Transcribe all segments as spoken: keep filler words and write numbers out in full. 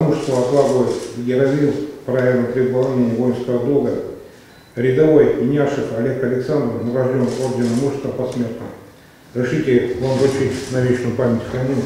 Мужество, отвагу, героизм, правильное требование воинского долга. Рядовой Иняшев Олег Александрович награжден орденом мужества посмертно. Решите вам вручить на вечную память хранения.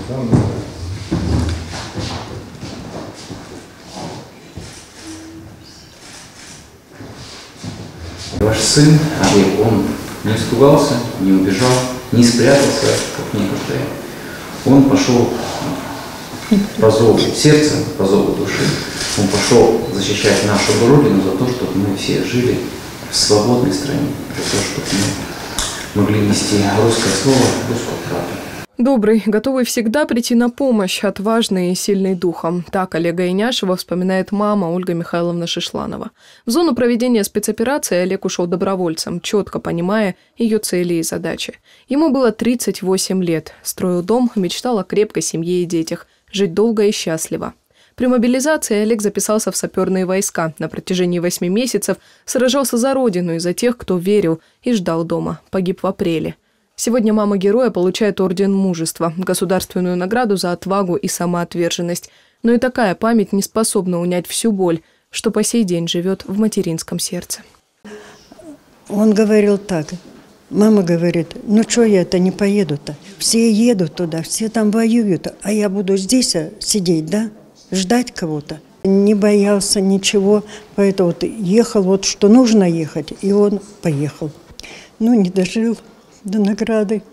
Ваш сын Олег, он не испугался, не убежал, не спрятался, как некоторые. Он пошел по зову сердца, по зову души. Он пошел защищать нашу Родину за то, чтобы мы все жили в свободной стране, за то, чтобы мы могли нести русское слово, русскую правду. Добрый, готовый всегда прийти на помощь, отважный и сильный духом. Так Олега Иняшева вспоминает мама Ольга Михайловна Шишланова. В зону проведения спецоперации Олег ушел добровольцем, четко понимая ее цели и задачи. Ему было тридцать восемь лет, строил дом, мечтал о крепкой семье и детях, жить долго и счастливо. При мобилизации Олег записался в саперные войска. На протяжении восьми месяцев сражался за родину и за тех, кто верил и ждал дома. Погиб в апреле. Сегодня мама героя получает орден мужества, государственную награду за отвагу и самоотверженность. Но и такая память не способна унять всю боль, что по сей день живет в материнском сердце. Он говорил так. Мама говорит, ну что я-то не поеду-то? Все едут туда, все там воюют, а я буду здесь сидеть, да? Ждать кого-то. Не боялся ничего, поэтому вот ехал, вот что нужно ехать, и он поехал. Ну, не дожил до награды.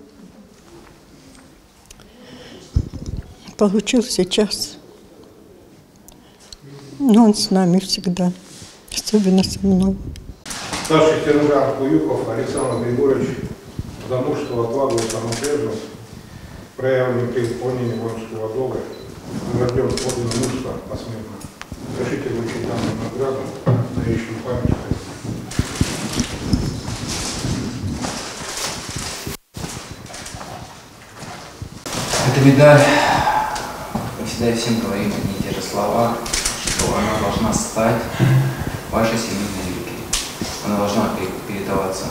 Получил сейчас. Но он с нами всегда, особенно со мной. Старший сержант Куюков Александр Григорьевич за мужество, отвагу и самоотверженность, проявленную при выполнении воинского долга, награжден орденом мужества посмертно. Решите вручить данную награду на вечную память. Эта медаль, мы всегда и всем говорим одни и те же слова, что она должна стать вашей семейной реликвией. Она должна передаваться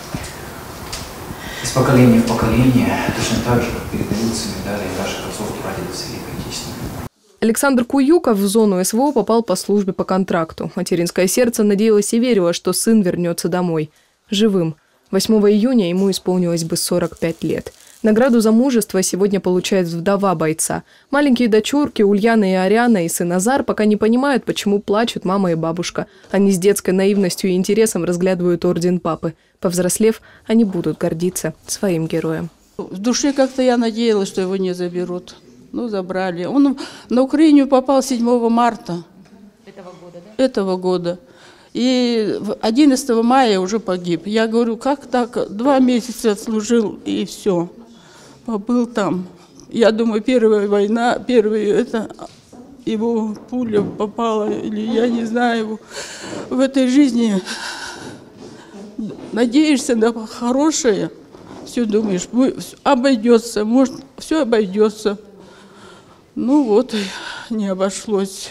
из поколения в поколение, точно так же, как передаются медали наших отцов и прадедов с Великой Отечественной. Александр Куюков в зону СВО попал по службе по контракту. Материнское сердце надеялось и верило, что сын вернется домой. Живым. восьмого июня ему исполнилось бы сорок пять лет. Награду за мужество сегодня получает вдова бойца. Маленькие дочурки Ульяна и Ариана и сын Назар пока не понимают, почему плачут мама и бабушка. Они с детской наивностью и интересом разглядывают орден папы. Повзрослев, они будут гордиться своим героем. В душе как-то я надеялась, что его не заберут. Ну, забрали. Он на Украину попал седьмого марта. Этого года, да? Этого года. И одиннадцатого мая уже погиб. Я говорю, как так? Два месяца отслужил и все. Побыл там. Я думаю, первая война, первая это его пуля попала, или я не знаю, в этой жизни надеешься на хорошее, все думаешь, обойдется, может, все обойдется. Ну вот, не обошлось.